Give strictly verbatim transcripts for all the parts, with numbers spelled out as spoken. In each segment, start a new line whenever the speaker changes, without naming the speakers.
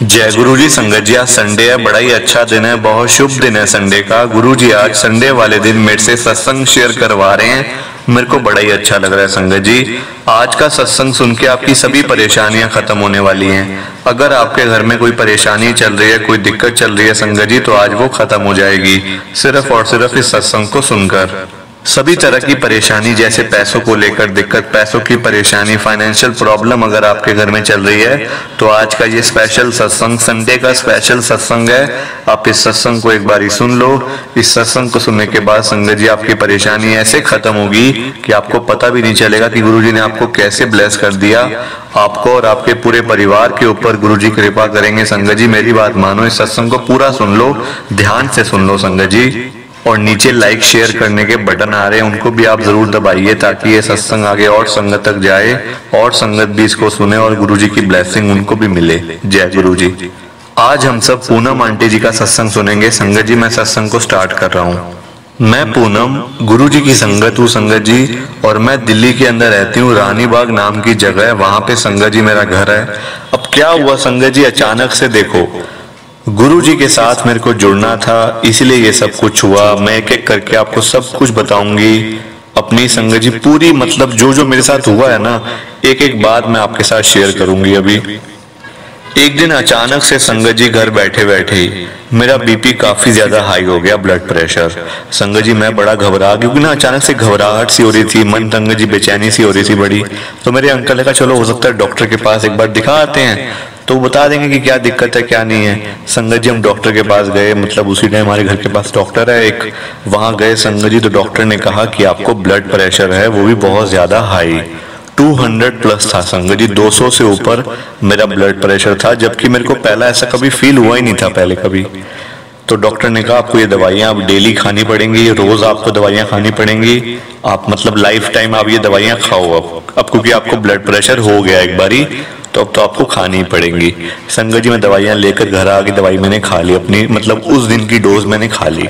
जय गुरु जी। संगत जी, आज संडे है, बड़ा ही अच्छा दिन है, बहुत शुभ दिन है संडे का। गुरु जी आज संडे वाले दिन मेरे से सत्संग शेयर करवा रहे हैं, मेरे को बड़ा ही अच्छा लग रहा है। संगत जी, आज का सत्संग सुन के आपकी सभी परेशानियां खत्म होने वाली हैं। अगर आपके घर में कोई परेशानी चल रही है, कोई दिक्कत चल रही है संगत जी, तो आज वो खत्म हो जाएगी सिर्फ और सिर्फ इस सत्संग को सुनकर। सभी तरह की परेशानी, जैसे पैसों को लेकर दिक्कत, पैसों की परेशानी, फाइनेंशियल प्रॉब्लम अगर आपके घर में चल रही है, तो आज का ये स्पेशल सत्संग, संडे का स्पेशल सत्संग है। आप इस सत्संग को एक बारी सुन लो। इस सत्संग को सुनने के बाद संगत जी आपकी परेशानी ऐसे खत्म होगी कि आपको पता भी नहीं चलेगा कि गुरुजी ने आपको कैसे ब्लेस कर दिया। आपको और आपके पूरे परिवार के ऊपर गुरुजी कृपा करेंगे। संगत जी मेरी बात मानो, इस सत्संग को पूरा सुन लो, ध्यान से सुन लो संगत जी। और नीचे लाइक शेयर करने के बटन आ रहे हैं, उनको भी आप जरूर दबाइए ताकि ये सत्संग आगे और संगत तक जाए और संगत भी इसको सुने और गुरुजी की ब्लेसिंग उनको भी मिले। जय गुरु जी। आज हम सब पूनम आंटी जी का सत्संग सुनेंगे। संगत जी मैं सत्संग को स्टार्ट कर रहा हूँ। मैं पूनम गुरु जी की संगत हूँ संगत जी, और मैं दिल्ली के अंदर रहती हूँ। रानी बाग नाम की जगह है, वहां पे संगत जी मेरा घर है। अब क्या हुआ संगत जी, अचानक से देखो गुरु जी के साथ मेरे को जुड़ना था, इसलिए ये सब कुछ हुआ। मैं एक एक करके आपको सब कुछ बताऊंगी अपनी संगत जी, पूरी मतलब जो जो मेरे साथ हुआ है ना, एक एक बात मैं आपके साथ शेयर करूंगी। अभी एक दिन अचानक से संगत जी घर बैठे बैठे ही मेरा बीपी काफी ज्यादा हाई हो गया, ब्लड प्रेशर। संगत जी मैं बड़ा घबरा, क्योंकि ना अचानक से घबराहट सी हो रही थी, मन संगत जी बेचैनी सी हो रही थी बड़ी। तो मेरे अंकल ने कहा चलो हो सकता है डॉक्टर के पास एक बार दिखा आते हैं, तो बता देंगे कि क्या दिक्कत है क्या नहीं है। संगत जी हम डॉक्टर के पास गए, मतलब उसी टाइम हमारे घर के पास डॉक्टर है एक, वहां गए संगत जी। तो डॉक्टर ने कहा कि आपको ब्लड प्रेशर है, वो भी बहुत ज्यादा हाई, दो सौ प्लस था संगत जी, दो सौ से ऊपर मेरा ब्लड प्रेशर था, जबकि मेरे को पहला ऐसा कभी फील हुआ ही नहीं था पहले कभी। तो डॉक्टर ने कहा आपको ये दवाइयां अब डेली खानी पड़ेंगी, रोज आपको दवाइयां खानी पड़ेंगी, आप मतलब लाइफ टाइम आप ये दवाइयां खाओ अब अब क्योंकि आपको ब्लड प्रेशर हो गया एक बारी, तो अब तो आपको खानी पड़ेंगी। संगत जी मैं दवाइयां लेकर घर आ गई, दवाई मैंने खा ली अपनी, मतलब उस दिन की डोज मैंने खा ली।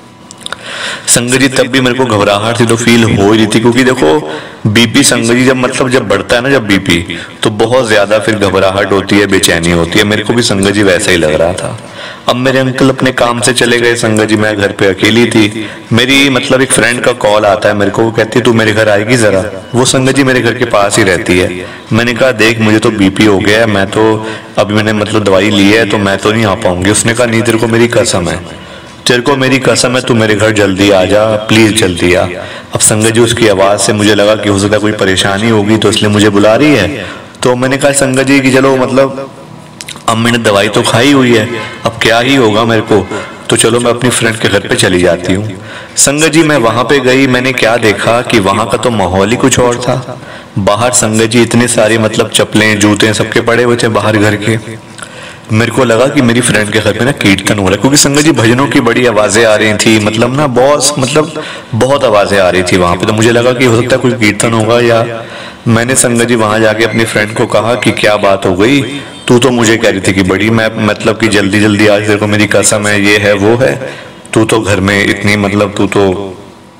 संगत जी तब भी मेरे को घबराहट थी तो फील हो ही रही थी, क्योंकि देखो बीपी संगत जी जब मतलब जब बढ़ता है ना जब बीपी, तो बहुत ज्यादा फिर घबराहट होती है, बेचैनी होती है। मेरे को भी संगत जी वैसा ही लग रहा था। अब मेरे अंकल अपने काम से चले गए संगत जी, मैं घर पे अकेली थी। मेरी मतलब एक फ्रेंड का कॉल आता है मेरे को, वो कहती है तू मेरे घर आएगी जरा। वो संगत जी मेरे घर के पास ही रहती है। मैंने कहा देख मुझे तो बीपी हो गया है, मैं तो अभी मैंने मतलब दवाई ली है तो मैं तो नहीं आ पाऊंगी। उसने कहा नहीं तेरे को मेरी कसम है, तेरे को मेरी कसम है, तू मेरे घर जल्दी आ जा, प्लीज जल्दी आ। अब संगत जी उसकी आवाज से मुझे लगा कि हो सकता है कोई परेशानी होगी, तो इसलिए मुझे बुला रही है। तो मैंने कहा संगत जी कि चलो मतलब अब मैंने दवाई तो खाई हुई है, अब क्या ही होगा मेरे को, तो चलो मैं अपनी फ्रेंड के घर पे चली जाती हूँ। संगत जी मैं वहां पे गई, मैंने क्या देखा कि वहां का तो माहौल ही कुछ और था। बाहर संगत जी इतने सारे मतलब चप्पलें जूते सबके पड़े हुए थे बाहर घर के। मेरे को लगा कि मेरी फ्रेंड के घर पे ना कीर्तन हो रहा है, क्योंकि संगत जी भजनों की बड़ी आवाजें आ रही थी, मतलब ना बहुत मतलब बहुत आवाजें आ रही थी वहां पे। तो मुझे लगा कि हो सकता है कोई कीर्तन होगा, या मैंने संगत जी वहां जाके अपनी फ्रेंड को कहा कि क्या बात हो गई, तू तो मुझे कह रही थी कि बड़ी मैं मतलब कि जल्दी जल्दी आज तेरे को मेरी कसम है, ये है वो है, तू तो घर में इतनी मतलब तू तो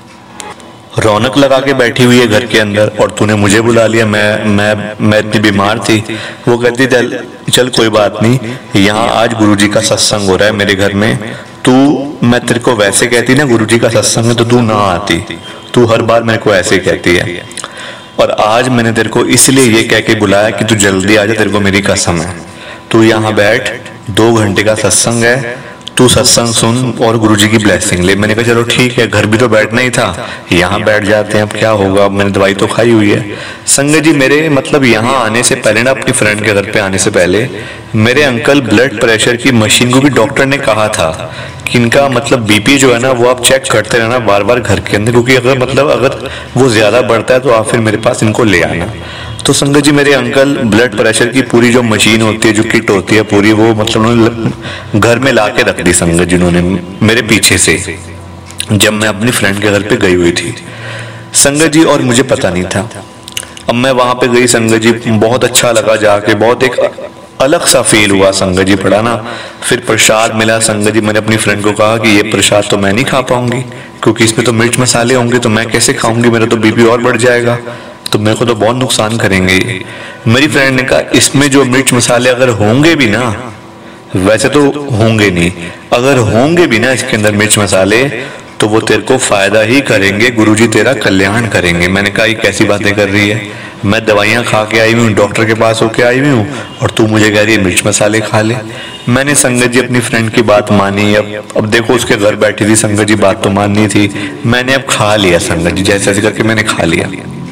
रौनक लगा के बैठी हुई है घर के अंदर, और तूने मुझे बुला लिया, मैं मैं मैं इतनी बीमार थी। वो कहती चल चल कोई बात नहीं, यहाँ आज गुरुजी का सत्संग हो रहा है मेरे घर में, तू मैं तेरे को वैसे कहती ना गुरुजी का सत्संग है तो तू ना आती, तू हर बार मेरे को ऐसे कहती है, और आज मैंने तेरे को इसलिए ये कह के बुलाया कि तू जल्दी आ जा, तेरे को मेरी कसम है। तू यहाँ बैठ, दो घंटे का सत्संग है, तू सत्संग सुन और गुरुजी की ब्लेसिंग ले। मैंने कहा चलो ठीक है, घर भी तो बैठना ही था, यहाँ बैठ जाते हैं, अब क्या होगा, अब मैंने दवाई तो खाई हुई है। संगत जी मेरे मतलब यहाँ आने से पहले ना, अपनी फ्रेंड के घर पे आने से पहले मेरे अंकल ब्लड प्रेशर की मशीन को भी डॉक्टर ने कहा था कि इनका मतलब बीपी जो है ना वो आप चेक करते रहना बार बार घर के अंदर, क्योंकि अगर मतलब अगर वो ज्यादा बढ़ता है तो आप फिर मेरे पास इनको ले आना। तो संगत जी मेरे अंकल ब्लड प्रेशर की पूरी जो मशीन होती है, जो किट होती है पूरी, वो मतलब उन्होंने घर में ला के रख दी संगत जी उन्होंने मेरे पीछे से, जब मैं अपनी फ्रेंड के घर पे गई हुई थी संगत जी, और मुझे पता नहीं था। अब मैं वहां पे गई संगत जी, बहुत अच्छा लगा जाके, बहुत एक अलग सा फील हुआ संगत जी पड़ा ना। फिर प्रसाद मिला संगत जी, मैंने अपनी फ्रेंड को कहा कि ये प्रसाद तो मैं नहीं खा पाऊंगी, क्योंकि इसमें तो मिर्च मसाले होंगे, तो मैं कैसे खाऊंगी, मेरा तो बीपी और बढ़ जाएगा, तो मेरे को तो बहुत नुकसान करेंगे। मेरी फ्रेंड ने कहा इसमें जो मिर्च मसाले अगर होंगे भी ना वैसे तो होंगे नहीं, अगर होंगे भी ना इसके अंदर मिर्च मसाले तो वो तेरे को फायदा ही करेंगे, गुरुजी तेरा कल्याण करेंगे। मैंने कहा ये कैसी बातें कर रही है, मैं दवाइयाँ खा के आई हूँ, डॉक्टर के पास होके आई हूँ, और तू मुझे कह रही है मिर्च मसाले खा ले। मैंने संगत जी अपनी फ्रेंड की बात मानी। अब अब देखो उसके घर बैठी थी संगत जी, बात तो माननी थी, मैंने अब खा लिया संगत जी, जैसे ऐसे करके मैंने खा लिया।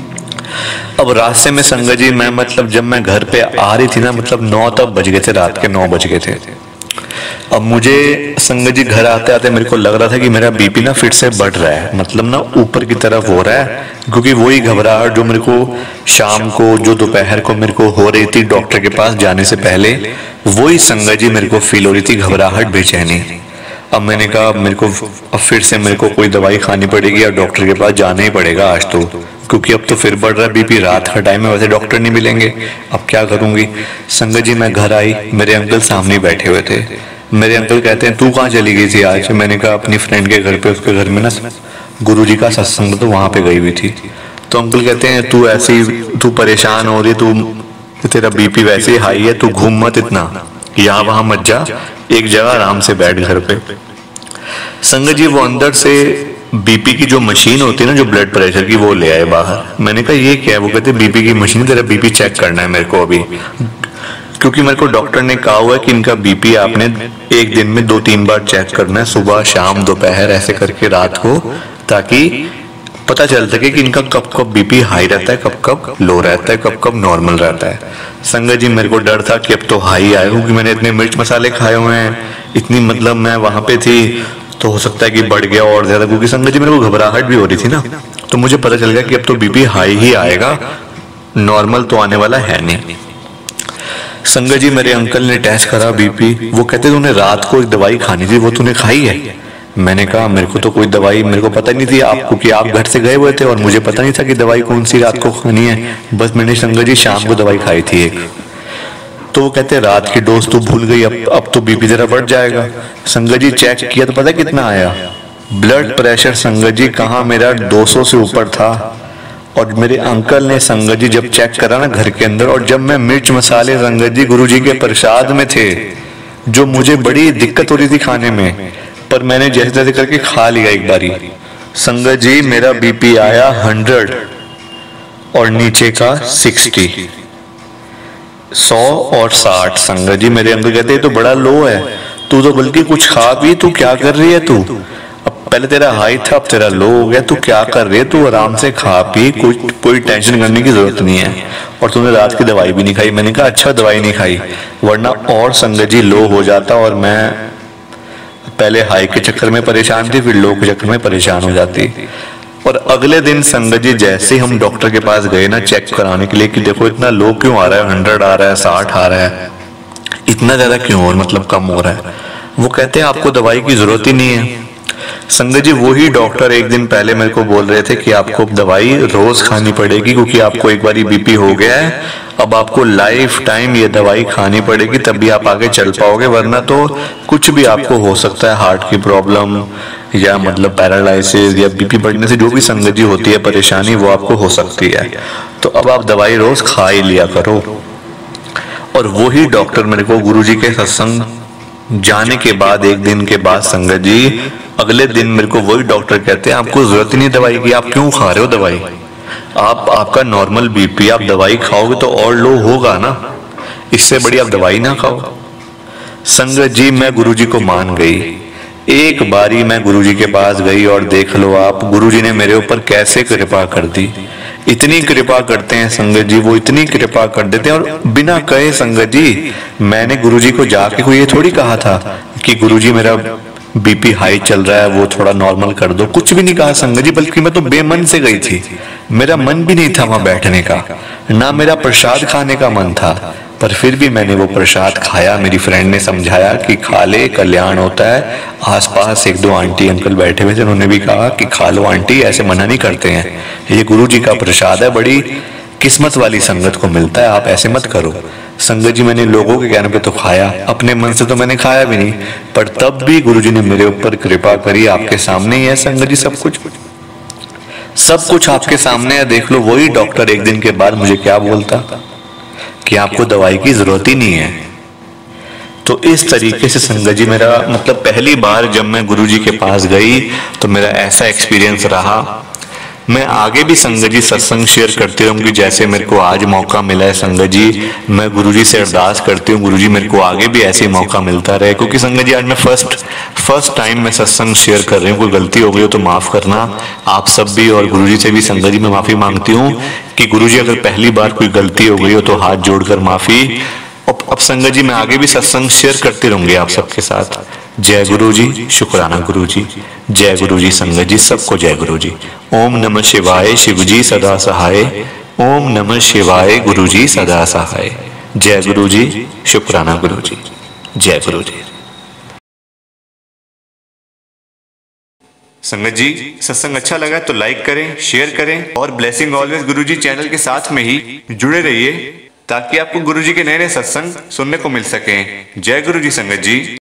अब रास्ते में संगत जी मैं मतलब जब मैं घर पे आ रही थी ना, मतलब नौ तब बज गए थे, रात के नौ बज गए थे। अब मुझे संगत जी घर आते आते मेरे को लग रहा था कि मेरा बीपी ना फिर से बढ़ रहा है, मतलब ना ऊपर की तरफ हो रहा है, क्योंकि वही घबराहट जो मेरे को शाम को, जो दोपहर को मेरे को हो रही थी डॉक्टर के पास जाने से पहले, वही संगत जी मेरे को फील हो रही थी, घबराहट, बेचैनी। अब मैंने कहा मेरे को अब फिर से मेरे को कोई दवाई खानी पड़ेगी और डॉक्टर के पास जाना ही पड़ेगा आज तो, क्योंकि अब तो फिर बढ़ रहा है बीपी, रात का टाइम है, वैसे डॉक्टर नहीं मिलेंगे, अब क्या करूंगी। संगत जी मैं घर आई, मेरे अंकल सामने बैठे हुए थे। मेरे अंकल कहते हैं तू कहाँ चली गई थी आज? मैंने कहा अपनी फ्रेंड के घर पे, उसके घर में ना गुरुजी का सत्संग, तो वहां पे गई हुई थी। तो अंकल कहते हैं तू ऐसी, तू परेशान हो रही, तू तेरा बीपी वैसे ही हाई है, तू घूम मत इतना, यहाँ वहां मत जा, एक जगह आराम से बैठ घर पे। संगत जी वो अंदर से बीपी की जो मशीन होती है ना, जो ब्लड प्रेशर की, वो ले आए बाहर। मैंने कहा ये क्या है? वो कहते बीपी की मशीन, तेरा बीपी चेक करना है मेरे को अभी, क्योंकि मेरे को डॉक्टर ने कहा हुआ है कि इनका बीपी आपने एक दिन में दो तीन बार चेक करना है, सुबह शाम दोपहर ऐसे करके रात को, ताकि पता चल सके कि इनका कब कब बीपी हाई रहता है, कब कब लो रहता है, कब कब नॉर्मल रहता है। संगत जी मेरे को डर था कि अब तो हाई आए, क्योंकि मैंने इतने मिर्च मसाले खाए हुए हैं, इतनी मतलब मैं वहां पे थी, तो हो सकता है कि बढ़ गया और ज्यादा, क्योंकि संगत जी मेरे को घबराहट भी हो रही थी ना, तो मुझे पता चल गया कि अब तो बीपी हाई ही आएगा, नॉर्मल तो आने वाला है नहीं। संगत जी मेरे अंकल ने टेस्ट करा बीपी, वो कहते तूने रात को एक दवाई खानी थी, वो तूने खाई है? मैंने कहा मेरे को तो कोई दवाई, मेरे को पता नहीं थी आप, क्योंकि आप घर से गए हुए थे और मुझे पता नहीं था कि दवाई कौन सी रात को खानी है, बस मैंने संगत जी शाम को दवाई खाई थी एक। तो वो कहते रात की डोज तो भूल गई, अब अब तो बीपी जरा बढ़ जाएगा। संगत जी चेक किया तो पता कितना आया? ब्लड प्रेशर संगत जी कहाँ मेरा दो सौ से ऊपर था। और मेरे अंकल ने संगत जी जब चेक करा ना घर के अंदर, और जब मैं मिर्च मसाले संगत जी गुरुजी के प्रसाद में थे, जो मुझे बड़ी दिक्कत हो रही थी खाने में, पर मैंने जैसे तैसे करके खा लिया एक बारी। संगत जी मेरा बीपी आया हंड्रेड और नीचे का सिक्सटी, सौ और साठ। संगत जी मेरे अंकल कहते तो बड़ा लो है, तू तो बल्कि कुछ खा पी, तू क्या कर रही है तू? अब पहले तेरा हाई था, अब तेरा लो हो गया, तू क्या कर रही है? तू आराम से खा पी, कुछ कोई टेंशन करने की जरूरत नहीं है, और तूने रात की दवाई भी नहीं खाई। मैंने कहा अच्छा दवाई नहीं खाई, वरना और संगत जी लो हो जाता, और मैं पहले हाई के चक्कर में परेशान थी, फिर लो के चक्कर में परेशान हो जाती। और अगले दिन संगत जी जैसे हम डॉक्टर के पास गए ना चेक कराने के लिए कि देखो इतना लो क्यों आ रहा है, हंड्रेड आ रहा है, साठ आ रहा है, इतना ज्यादा क्यों, और मतलब कम हो रहा है, वो कहते हैं आपको दवाई की जरूरत ही नहीं है। संगत जी वही डॉक्टर एक दिन पहले मेरे को बोल रहे थे कि आपको दवाई रोज खानी पड़ेगी, क्योंकि आपको एक बार बीपी हो गया है, अब आपको लाइफ टाइम ये दवाई खानी पड़ेगी, तभी आप आगे चल पाओगे, वरना तो कुछ भी आपको हो सकता है, हार्ट की प्रॉब्लम या मतलब पैरालिसिस या बीपी बढ़ने से जो भी संगत जी होती है परेशानी, वो आपको हो सकती है। तो अब आप दवाई रोज खा ही लिया करो। और वही डॉक्टर मेरे को गुरुजी के सत्संग जाने के बाद, एक दिन के बाद संगत जी अगले दिन मेरे को वही डॉक्टर कहते हैं आपको जरूरत ही नहीं दवाई की, आप क्यों खा रहे हो दवाई? आप आपका नॉर्मल बीपी, आप दवाई खाओगे तो और लो होगा ना, इससे बड़ी आप दवाई ना खाओ। संगत जी मैं गुरुजी को मान गई, एक बारी मैं गुरुजी के पास गई, और देख लो आप गुरुजी ने मेरे ऊपर कैसे कृपा कर दी। इतनी कृपा करते हैं संगत जी, वो इतनी कृपा कर देते हैं, और बिना कहे संगत जी मैंने गुरुजी को जाके कोई ये थोड़ी कहा था कि गुरुजी मेरा बीपी हाई चल रहा है, वो थोड़ा नॉर्मल कर दो, कुछ भी नहीं कहा संगत जी, बल्कि मैं तो बेमन से गई थी, मेरा मन भी नहीं था वहां बैठने का, ना मेरा प्रसाद खाने का मन था, पर फिर भी मैंने वो प्रसाद खाया। मेरी फ्रेंड ने समझाया कि खा ले, कल्याण होता है। आसपास एक दो आंटी अंकल बैठे हुए थे, उन्होंने भी कहा कि खा लो आंटी, ऐसे मना नहीं करते हैं, ये गुरुजी का प्रसाद है, बड़ी किस्मत वाली संगत को मिलता है, आप ऐसे मत करो। संगत जी मैंने लोगों के कहने पे तो खाया, अपने मन से तो मैंने खाया भी नहीं, पर तब भी गुरुजी ने मेरे ऊपर कृपा करी। आपके सामने ही है संगत जी, सब कुछ सब कुछ आपके सामने है, देख लो। वही डॉक्टर एक दिन के बाद मुझे क्या बोलता कि आपको दवाई की जरूरत ही नहीं है, तो इस तरीके से संगत जी मेरा मतलब पहली बार जब मैं गुरुजी के पास गई तो मेरा ऐसा एक्सपीरियंस रहा। मैं आगे भी संगत जी सत्संग शेयर करती रहूंगी, जैसे मेरे को आज मौका मिला है संगत जी, मैं गुरुजी से अरदास करती हूँ गुरुजी मेरे को आगे भी ऐसे मौका मिलता रहे। क्योंकि संगत जी आज मैं फर्स्ट फर्स्ट टाइम मैं सत्संग शेयर कर रही हूँ, कोई गलती हो गई हो तो माफ करना आप सब भी, और गुरुजी से भी संगत जी मैं माफी मांगती हूँ कि गुरुजी अगर पहली बार कोई गलती हो गई हो तो हाथ जोड़कर माफी। अब संगत जी मैं आगे भी सत्संग शेयर करती रहूंगी आप सबके साथ। जय गुरु जी, शुक्राना गुरु जी, जय गुरु जी संगत जी, सबको जय गुरु जी। ओम नमः शिवाय, शिव जी सदा सहाय। ओम नमः शिवाय, गुरु जी सदा सहाय। जय गुरु जी, शुक्राना गुरु जी, जय गुरु जी। संगत जी सत्संग अच्छा लगा तो लाइक करें, शेयर करें और ब्लेसिंग ऑलवेज गुरु जी चैनल के साथ में ही जुड़े रहिए ताकि आपको गुरु जी के नए नए सत्संग सुनने को मिल सके। जय गुरु जी संगत जी।